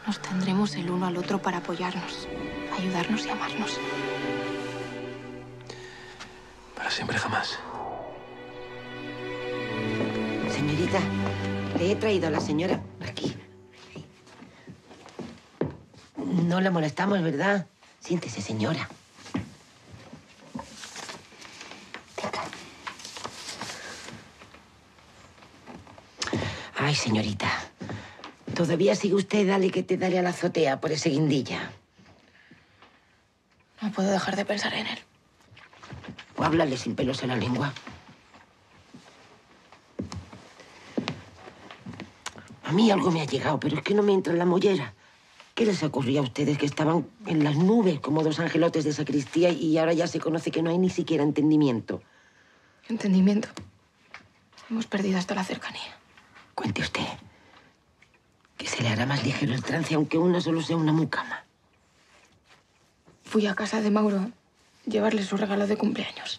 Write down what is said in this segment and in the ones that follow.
Nos tendremos el uno al otro para apoyarnos, ayudarnos y amarnos. Para siempre jamás. Señorita, le he traído a la señora aquí. No la molestamos, ¿verdad? Siéntese, señora. Venga. Ay, señorita. ¿Todavía sigue usted dale que te dale a la azotea por ese guindilla? No puedo dejar de pensar en él. O háblale sin pelos en la lengua. A mí algo me ha llegado, pero es que no me entra en la mollera. ¿Qué les ocurría a ustedes que estaban en las nubes como dos angelotes de sacristía y ahora ya se conoce que no hay ni siquiera entendimiento? ¿Entendimiento? Hemos perdido hasta la cercanía. Cuente usted. Que se le hará más ligero el trance aunque una solo sea una mucama. Fui a casa de Mauro a llevarle su regalo de cumpleaños.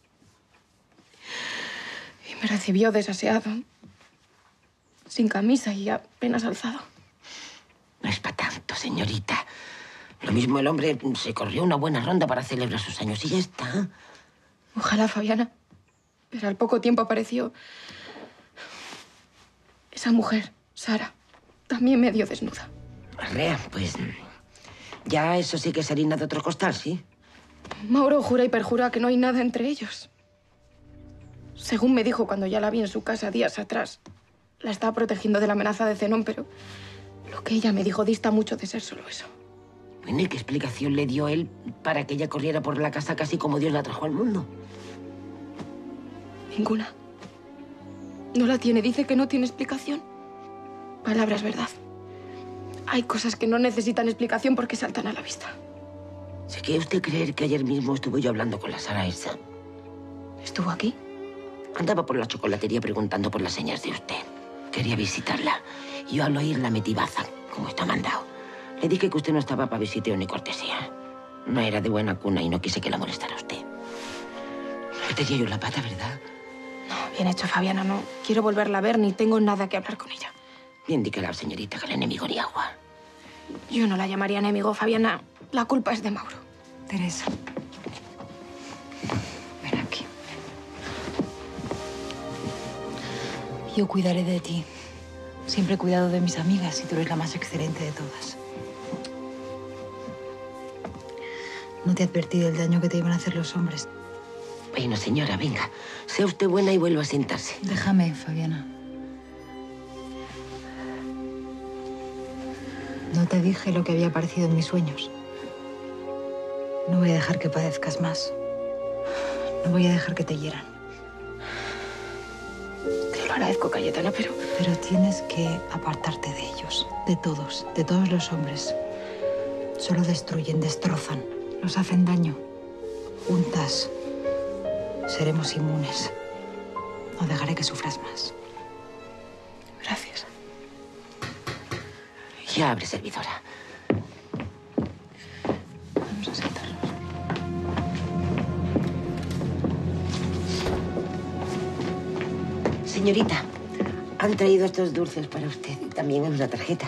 Y me recibió desaseado, sin camisa y apenas alzado. No es para tanto, señorita. Lo mismo el hombre se corrió una buena ronda para celebrar sus años y ya está. Ojalá, Fabiana. Pero al poco tiempo apareció esa mujer, Sara, también medio desnuda. Arrea, pues ya eso sí que es harina de otro costal, ¿sí? Mauro jura y perjura que no hay nada entre ellos. Según me dijo cuando ya la vi en su casa días atrás, la estaba protegiendo de la amenaza de Zenón, pero lo que ella me dijo dista mucho de ser solo eso. Bueno, ¿y qué explicación le dio él para que ella corriera por la casa casi como Dios la trajo al mundo? Ninguna. No la tiene. Dice que no tiene explicación. Palabra es verdad. Hay cosas que no necesitan explicación porque saltan a la vista. ¿Se quiere usted creer que ayer mismo estuve yo hablando con la Sara esa? ¿Estuvo aquí? Andaba por la chocolatería preguntando por las señas de usted. Quería visitarla. Y yo al oír la metí baza, como está mandado. Le dije que usted no estaba para visiteo ni cortesía. No era de buena cuna y no quise que la molestara a usted. Metería yo la pata, ¿verdad? No, bien hecho, Fabiana. No quiero volverla a ver ni tengo nada que hablar con ella. Bien, dígale a la señorita que el enemigo ni agua. Yo no la llamaría enemigo, Fabiana. La culpa es de Mauro. Teresa. Ven aquí. Yo cuidaré de ti. Siempre he cuidado de mis amigas y tú eres la más excelente de todas. No te he advertido del daño que te iban a hacer los hombres. Bueno, señora, venga. Sea usted buena y vuelva a sentarse. Déjame, Fabiana. No te dije lo que había aparecido en mis sueños. No voy a dejar que padezcas más. No voy a dejar que te hieran. Te lo agradezco, Cayetana, pero... Pero tienes que apartarte de ellos, de todos los hombres. Solo destruyen, destrozan, nos hacen daño. Juntas seremos inmunes. No dejaré que sufras más. Gracias. Ya abre, servidora. Vamos a sentarnos. Señorita, han traído estos dulces para usted y también en una tarjeta.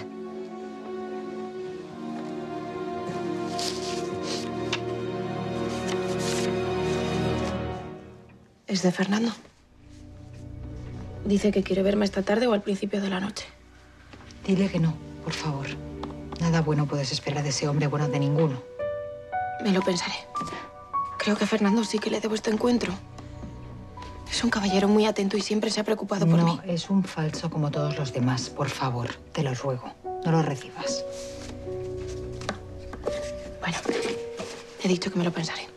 Es de Fernando. Dice que quiere verme esta tarde o al principio de la noche. Dile que no, por favor. Nada bueno puedes esperar de ese hombre, bueno de ninguno. Me lo pensaré. Creo que a Fernando sí que le debo este encuentro. Es un caballero muy atento y siempre se ha preocupado por mí. No, es un falso como todos los demás. Por favor, te lo ruego. No lo recibas. Bueno, he dicho que me lo pensaré.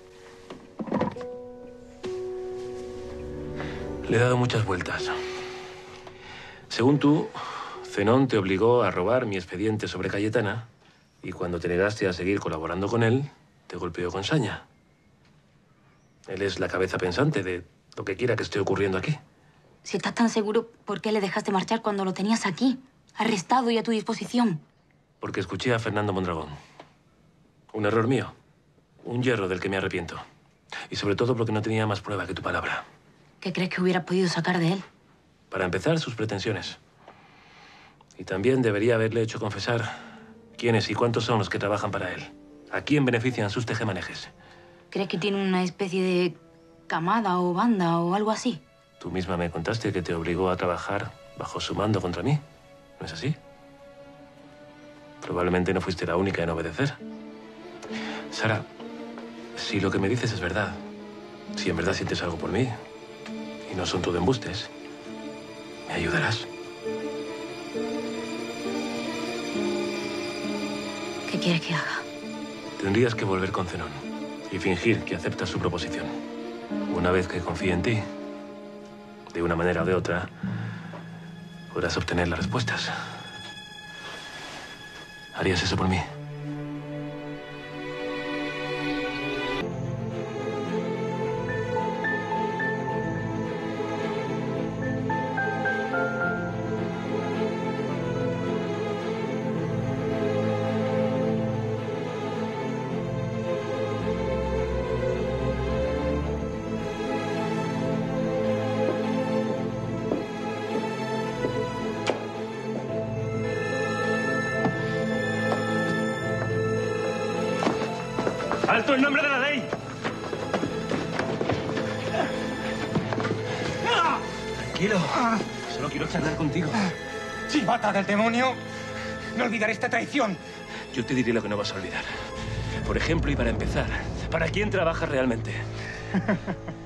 Le he dado muchas vueltas. Según tú, Zenón te obligó a robar mi expediente sobre Cayetana y cuando te negaste a seguir colaborando con él, te golpeó con saña. Él es la cabeza pensante de lo que quiera que esté ocurriendo aquí. Si estás tan seguro, ¿por qué le dejaste marchar cuando lo tenías aquí? Arrestado y a tu disposición. Porque escuché a Fernando Mondragón. Un error mío. Un hierro del que me arrepiento. Y sobre todo porque no tenía más prueba que tu palabra. ¿Qué crees que hubieras podido sacar de él? Para empezar, sus pretensiones. Y también debería haberle hecho confesar ¿Quiénes y cuántos son los que trabajan para él? ¿A quién benefician sus tejemanejes? ¿Crees que tiene una especie de camada o banda o algo así? Tú misma me contaste que te obligó a trabajar bajo su mando contra mí. ¿No es así? Probablemente no fuiste la única en obedecer. Sara, si lo que me dices es verdad, si en verdad sientes algo por mí y no son todo embustes, ¿me ayudarás? ¿Qué quieres que haga? Tendrías que volver con Zenón y fingir que aceptas su proposición. Una vez que confíe en ti, de una manera o de otra, podrás obtener las respuestas. ¿Harías eso por mí? ¡Alto en nombre de la ley! Tranquilo. Solo quiero charlar contigo. ¡Chivata del demonio! No olvidaré esta traición. Yo te diré lo que no vas a olvidar. Por ejemplo, y para empezar, ¿para quién trabajas realmente?